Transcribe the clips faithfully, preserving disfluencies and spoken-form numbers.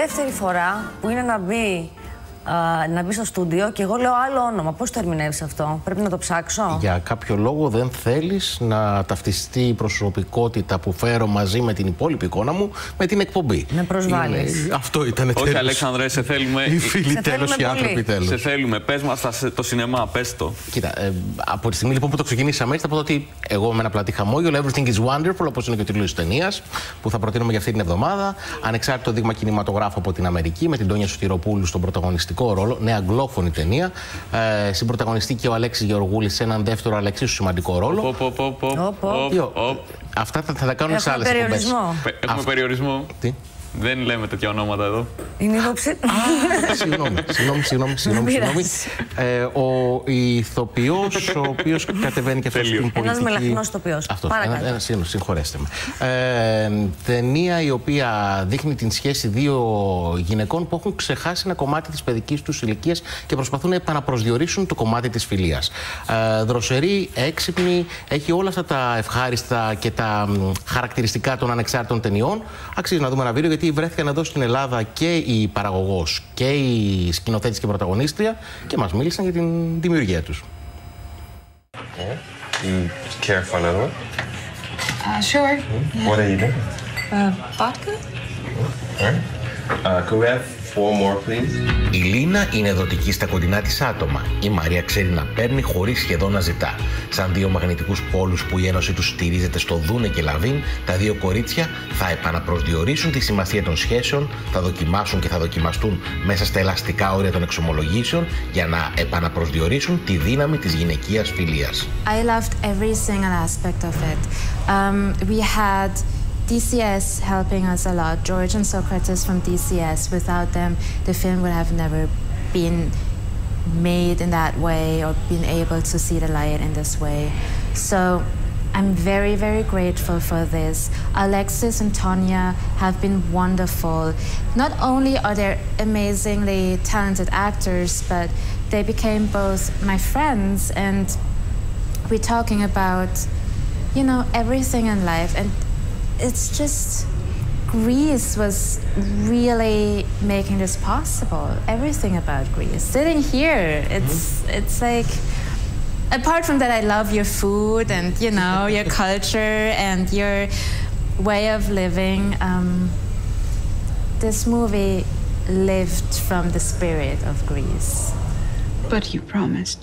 δεύτερη φορά που είναι να μπει, α, να μπει στο στούντιο και εγώ λέω άλλο όνομα. Πώς το ερμηνεύεις αυτό, πρέπει να το ψάξω? Για κάποιο λόγο δεν θέλεις να ταυτιστεί η προσωπικότητα που φέρω μαζί με την υπόλοιπη εικόνα μου με την εκπομπή. Με προσβάλλεις. Είναι... Αυτό ήταν τέλος. Όχι, Αλέξανδρε, σε θέλουμε. Οι φίλοι σε τέλος, οι άνθρωποι τέλος. Σε θέλουμε. Πες μας το σινεμά, πες το. Κοίτα, ε, από τη στιγμή λοιπόν που το ξεκινήσαμε έτσι, θα πω ότι εγώ με ένα πλατή χαμόγελο, Everything is Wonderful, όπως είναι και ο τίτλος της ταινίας, που θα προτείνουμε για αυτή την εβδομάδα. Ανεξάρτητο δείγμα κινηματογράφου από την Αμερική, με την Τόνια Σωτηροπούλου στον πρωταγωνιστικό ρόλο. Νέα αγγλόφωνη ταινία. Ε, συμπρωταγωνιστεί και ο Αλέξης Γεωργούλης σε έναν δεύτερο αλλά εξίσου σημαντικό ρόλο. Αυτά θα, θα τα κάνουν σε άλλες εκπομπές. Έχουμε περιορισμό. Τι? Δεν λέμε τέτοια ονόματα εδώ. Είναι υποψη... Συγγνώμη, συγγνώμη, συγγνώμη, συγγνώμη, συγγνώμη. Ε, ο ηθοποιός, ο οποίος κατεβαίνει και αυτό στην πολιτική... Ένας μελαχρινός ηθοποιός. Αυτός, ένα, ένα, συγχωρέστε με. Ε, ταινία η οποία δείχνει την σχέση δύο γυναικών που έχουν ξεχάσει ένα κομμάτι της παιδικής τους ηλικίας και προσπαθούν να επαναπροσδιορίσουν το κομμάτι της φιλίας. Ε, δροσερή, έξυπνη, έχει όλα αυτά τα ευχάριστα και τα χαρακτηριστικά των ανεξάρτητων ταινιών. Αξίζει να δούμε ένα βίντεο, γιατί βρέθηκαν εδώ στην Ελλάδα και η παραγωγός και η σκηνοθέτης και πρωταγωνίστρια και μας μίλησαν για την δημιουργία τους. You care for another one? Uh, sure. Mm-hmm. What are you doing? Uh, vodka? All right. Uh, could we have four more, please? Η Λίνα είναι δοτική στα κοντινά της άτομα. Η Μαρία ξέρει να παίρνει χωρίς σχεδόν να ζητά. Σαν δύο μαγνητικούς πόλους που η ένωση τους στηρίζεται στο Δούνε και Λαβίν, τα δύο κορίτσια θα επαναπροσδιορίσουν τη σημασία των σχέσεων, θα δοκιμάσουν και θα δοκιμαστούν μέσα στα ελαστικά όρια των εξομολογήσεων για να επαναπροσδιορίσουν τη δύναμη της γυναικείας φιλίας. I loved every single aspect of it. Um, we had D C S helping us a lot. George and Socrates from D C S. Without them, the film would have never been made in that way or been able to see the light in this way. So I'm very, very grateful for this. Alexis and Tonya have been wonderful. Not only are they amazingly talented actors, but they became both my friends, and we're talking about, you know, everything in life. And it's just, Greece was really making this possible. Everything about Greece. Sitting here, it's mm-hmm. it's like, apart from that, I love your food and, you know, your culture and your way of living. Um, this movie lived from the spirit of Greece. But you promised.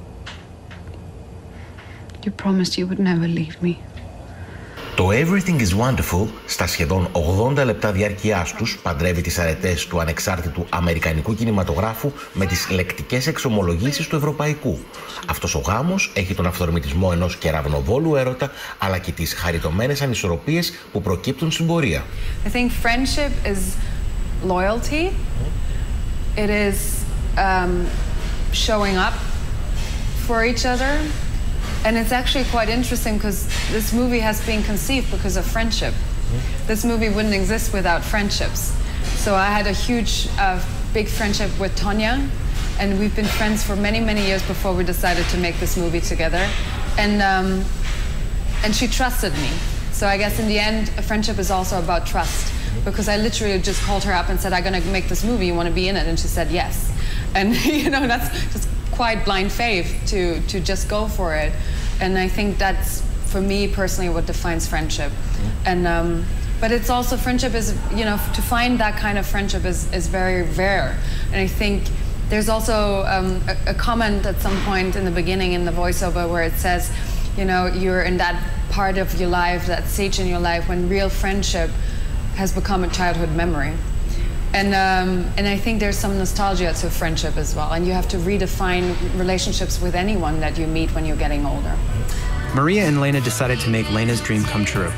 You promised you would never leave me. Το Everything is Wonderful, στα σχεδόν ογδόντα λεπτά διάρκειάς τους, παντρεύει τις αρετές του ανεξάρτητου αμερικανικού κινηματογράφου με τις λεκτικές εξομολογήσεις του ευρωπαϊκού. Αυτός ο γάμος έχει τον αυθορμητισμό ενός κεραυνοβόλου έρωτα, αλλά και τις χαριτωμένες ανισορροπίες που προκύπτουν στην πορεία. I think friendship is loyalty. It is um, showing up for each other. And it's actually quite interesting because this movie has been conceived because of friendship. This movie wouldn't exist without friendships. So I had a huge, uh, big friendship with Tonya, and we've been friends for many, many years before we decided to make this movie together. And, um, and she trusted me. So I guess in the end, a friendship is also about trust. Because I literally just called her up and said, I'm going to make this movie, you want to be in it? And she said yes. And, you know, that's just quite blind faith to, to just go for it. And I think that's, for me personally, what defines friendship. And, um, but it's also, friendship is, you know, to find that kind of friendship is, is very rare. And I think there's also um, a, a comment at some point in the beginning in the voiceover where it says, you know, you're in that part of your life, that stage in your life when real friendship has become a childhood memory. And, um, and I think there's some nostalgia to friendship as well. And you have to redefine relationships with anyone that you meet when you're getting older. Maria and Lena decided to make Lena's dream come true.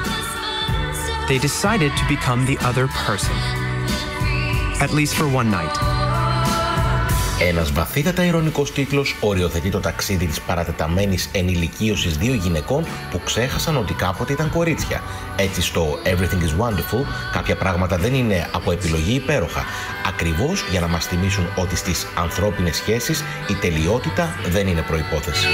They decided to become the other person, at least for one night. Ένας βαθύτατα ειρωνικός τίτλος οριοθετεί το ταξίδι της παρατεταμένης ενηλικίωσης δύο γυναικών που ξέχασαν ότι κάποτε ήταν κορίτσια. Έτσι στο Everything is Wonderful κάποια πράγματα δεν είναι από επιλογή υπέροχα, ακριβώς για να μας θυμίσουν ότι στις ανθρώπινες σχέσεις η τελειότητα δεν είναι προϋπόθεση.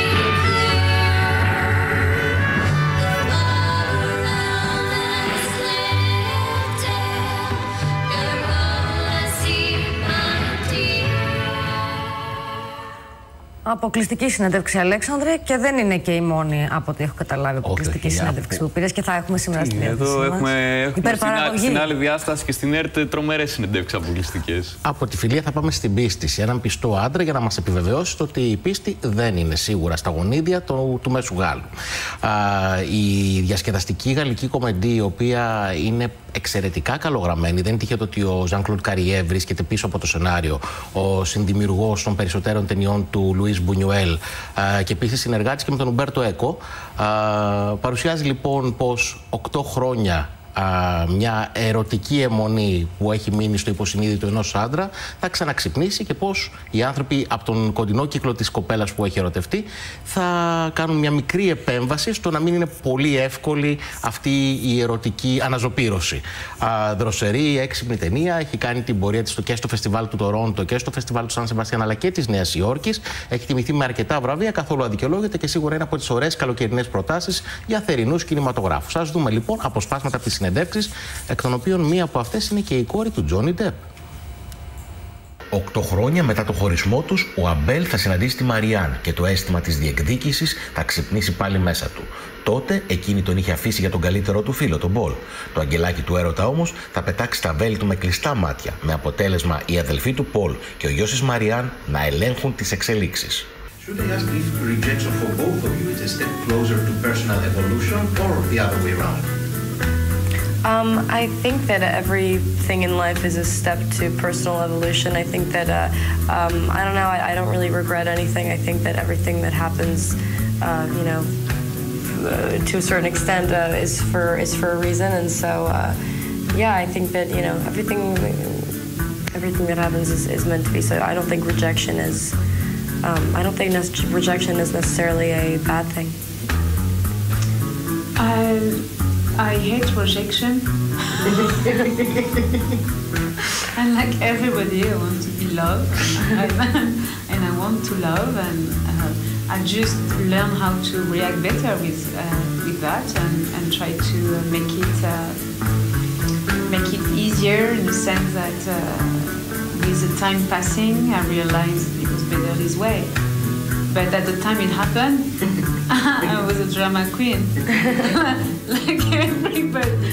Αποκλειστική συνέντευξη, Αλέξανδρε, και δεν είναι και η μόνη από ό,τι έχω καταλάβει αποκλειστική όχι, συνέντευξη από... που πήρες και θα έχουμε σήμερα στη διάθεσή Εδώ μας. έχουμε, έχουμε στην, στην άλλη διάσταση και στην ΕΡΤ τρομερές συνεντεύξεις αποκλειστικές. Από τη φιλία θα πάμε στην πίστη, έναν πιστό άντρα για να μας επιβεβαιώσει ότι η πίστη δεν είναι σίγουρα στα γονίδια του, του μέσου Γάλλου. Α, η διασκεδαστική γαλλική κομμεντή, η οποία είναι εξαιρετικά καλογραμμένη, δεν είναι τυχαίο ότι ο Jean-Claude Carrière βρίσκεται πίσω από το σενάριο, ο συνδημιουργός των περισσότερων ταινιών του Λουίς Μπουνιουέλ και επίσης συνεργάτης και με τον Ουμπέρτο Έκο. Παρουσιάζει λοιπόν πως οκτώ χρόνια μια ερωτική αιμονή που έχει μείνει στο υποσυνείδητο ενός άντρα θα ξαναξυπνήσει και πως οι άνθρωποι από τον κοντινό κύκλο της κοπέλας που έχει ερωτευτεί θα κάνουν μια μικρή επέμβαση στο να μην είναι πολύ εύκολη αυτή η ερωτική αναζωπήρωση. Α, δροσερή, έξυπνη ταινία, έχει κάνει την πορεία της και στο φεστιβάλ του Τορόντο και στο φεστιβάλ του Σαν Σεμπαστιάν αλλά και της Νέας Υόρκης. Έχει τιμηθεί με αρκετά βραβεία, καθόλου αδικαιολόγητα και σίγουρα είναι από τις ωραίες καλοκαιρινές προτάσεις για θερινούς κινηματογράφους. Ας δούμε λοιπόν αποσπάσματα από τις συνεντεύξεις, εκ των οποίων μία από αυτές είναι και η κόρη του Τζόνι Ντεπ. Οκτώ χρόνια μετά το χωρισμό τους, ο Αμπέλ θα συναντήσει τη Μαριάν και το αίσθημα της διεκδίκησης θα ξυπνήσει πάλι μέσα του. Τότε εκείνη τον είχε αφήσει για τον καλύτερό του φίλο, τον Πολ. Το αγγελάκι του έρωτα όμως θα πετάξει τα βέλη του με κλειστά μάτια, με αποτέλεσμα η αδελφή του Πολ και ο γιος της Μαριάν να ελέγχουν τις εξελίξεις. Should I ask if rejection for both of you is a step closer to personal evolution or the other way around? Um, I think that everything in life is a step to personal evolution. I think that, uh, um, I don't know, I, I don't really regret anything. I think that everything that happens, uh, you know, uh, to a certain extent uh, is for is for a reason. And so, uh, yeah, I think that, you know, everything everything that happens is, is meant to be. So I don't think rejection is, um, I don't think rejection is necessarily a bad thing. Um. I hate rejection. And like everybody, I want to be loved, and, and I want to love, and uh, I just learn how to react better with uh, with that, and, and try to make it uh, make it easier in the sense that uh, with the time passing, I realized it was better this way. But at the time it happened, I was a drama queen, like everybody.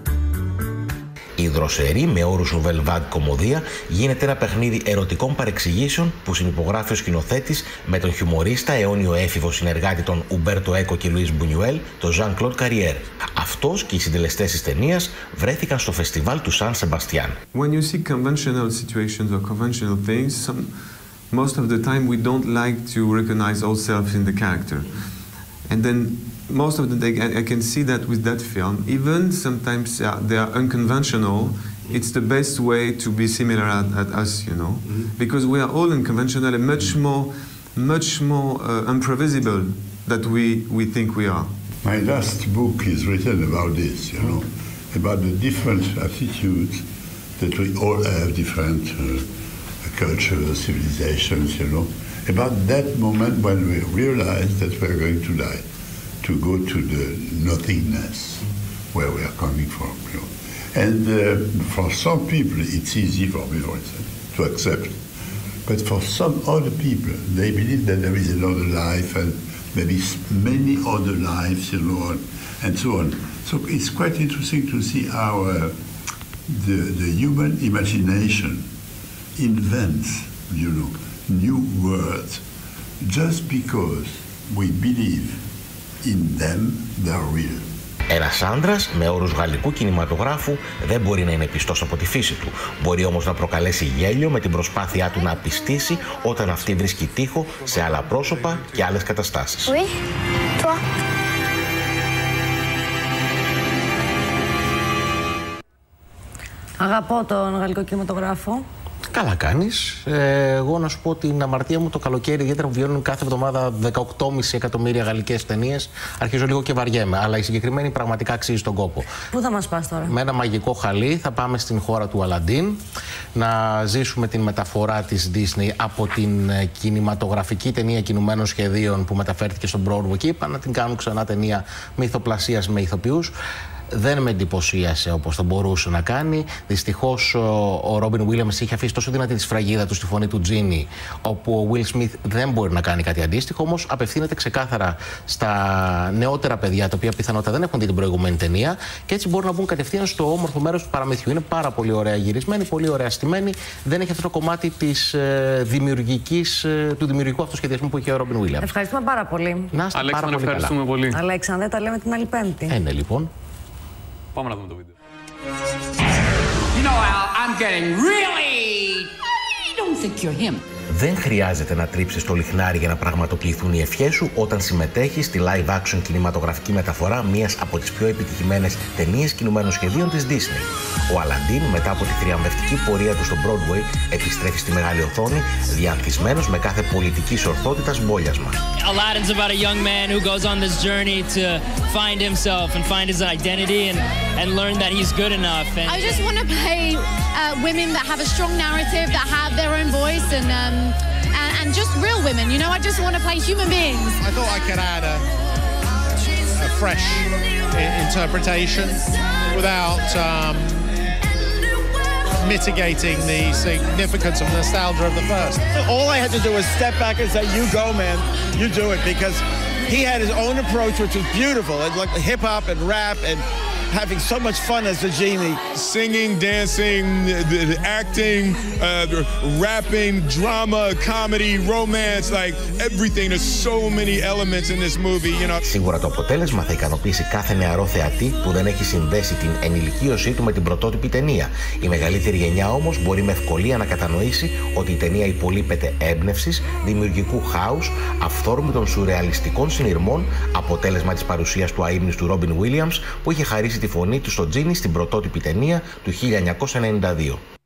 Η δροσερή με όρους Nouvelle Vague κομμωδία γίνεται ένα παιχνίδι ερωτικών παρεξηγήσεων που συνυπογράφει ο σκηνοθέτης με τον χιουμορίστα αιώνιο έφηβο συνεργάτη των Ουμπέρτο Έκο και Λουίς Μπουνιουέλ, τον Jean-Claude Carrière. Αυτός και οι συντελεστές της ταινίας βρέθηκαν στο φεστιβάλ του Σαν Σεμπαστιάν. When you see conventional situations or conventional things, some... most of the time we don't like to recognize ourselves in the character. And then most of the day I, I can see that with that film, even sometimes uh, they are unconventional, it's the best way to be similar at, at us, you know, mm-hmm. because we are all unconventional and much more, much more uh, improvisable than we, we think we are. My last book is written about this, you know, about the different attitudes that we all have, different uh, cultures, civilizations, you know, about that moment when we realize that we are going to die, to go to the nothingness where we are coming from, you know. And uh, for some people, it's easy for me, for instance, to accept. But for some other people, they believe that there is another life and maybe many other lives, you know, and so on. So it's quite interesting to see how uh, the, the human imagination invents, you know, new words just because we believe in them, they're real. Ένας άντρας με όρους γαλλικού κινηματογράφου δεν μπορεί να είναι πιστός από τη φύση του. Μπορεί όμως να προκαλέσει γέλιο με την προσπάθειά του να απιστήσει όταν αυτή βρίσκει τοίχο σε άλλα πρόσωπα και άλλες καταστάσεις. Oui, toi. Αγαπώ τον γαλλικό κινηματογράφο. Καλά κάνεις. Ε, εγώ να σου πω την αμαρτία μου το καλοκαίρι, ιδιαίτερα που βγαίνουν κάθε εβδομάδα δεκαοκτώ κόμμα πέντε εκατομμύρια γαλλικές ταινίες. Αρχίζω λίγο και βαριέμαι, αλλά η συγκεκριμένη πραγματικά αξίζει τον κόπο. Πού θα μας πας τώρα? Με ένα μαγικό χαλί θα πάμε στην χώρα του Aladdin, να ζήσουμε την μεταφορά της Disney από την κινηματογραφική ταινία κινουμένων σχεδίων που μεταφέρθηκε στον Broadway και είπα να την κάνουν ξανά ταινία με ηθοπλασίας, με ηθοποιούς. δεν με εντυπωσίασε όπως θα μπορούσε να κάνει. Δυστυχώς ο Ρόμπιν Βίλιαμς είχε αφήσει τόσο δυνατή τη σφραγίδα του στη φωνή του Τζίνι, όπου ο Will Smith δεν μπορεί να κάνει κάτι αντίστοιχο, όμως απευθύνεται ξεκάθαρα στα νεότερα παιδιά, τα οποία πιθανότατα δεν έχουν δει την προηγούμενη ταινία και έτσι μπορούν να μπουν κατευθείαν στο όμορφο μέρος του παραμυθιού. Είναι πάρα πολύ ωραία γυρισμένη, πολύ ωραία στημένη. Δεν έχει αυτό το κομμάτι της, ε, δημιουργικής, ε, του δημιουργικού αυτοσχεδιασμού που είχε ο Ρόμπιν Βίλιαμς. Ευχαριστούμε πάρα πολύ. Να είστε πάρα πολύ ευχαριστούμε καλά. πολύ. Αλέξανδρε, τα λέμε την άλλη Πέμπτη. Ε, ναι, λοιπόν. Πάμε να δούμε το βίντεο. You know, Al, I'm getting really... I don't think you're him. Δεν χρειάζεται να τρίψεις το λιχνάρι για να πραγματοποιηθούν οι ευχές σου όταν συμμετέχεις στη live action κινηματογραφική μεταφορά μιας από τις πιο επιτυχημένες ταινίες κινουμένων σχεδίων της Disney. Ο Aladdin, μετά από τη θριαμβευτική πορεία του στο Broadway, επιστρέφει στη μεγάλη οθόνη, διανθισμένος με κάθε πολιτικής ορθότητας μπόλιασμα. Aladdin's about a young man who goes on this journey to find himself and find his identity and, and learn that he's good enough. And I just want to play uh, women that have a strong narrative, that have their own voice, and um, and, and just real women. You know, I just want to play human beings. I thought I could add a, a fresh interpretation without um, mitigating the significance of nostalgia of the first. All I had to do was step back and say, you go, man, you do it, because he had his own approach, which was beautiful. It's like hip hop and rap and having so much fun as the genie. Singing, dancing, the, the acting, uh, the rapping, drama, comedy, romance, like everything. There's so many elements in this movie, you know. Σίγουρα το αποτέλεσμα θα ικανοποιήσει κάθε νεαρό θεατή που δεν έχει συνδέσει την ενηλικίωσή του με την πρωτότυπη ταινία. Η μεγαλύτερη γενιά όμως μπορεί με ευκολία να κατανοήσει ότι η ταινία υπολείπεται έμπνευσης, δημιουργικού χάους, αυθόρμητων σουρεαλιστικών συνειρμών, αποτέλεσμα της παρουσίας του αείμνηστου Ρόμπιν Βίλιαμς που είχε χαρίσει τη φωνή του στο Τζίνι στην πρωτότυπη ταινία του χίλια εννιακόσια ενενήντα δύο.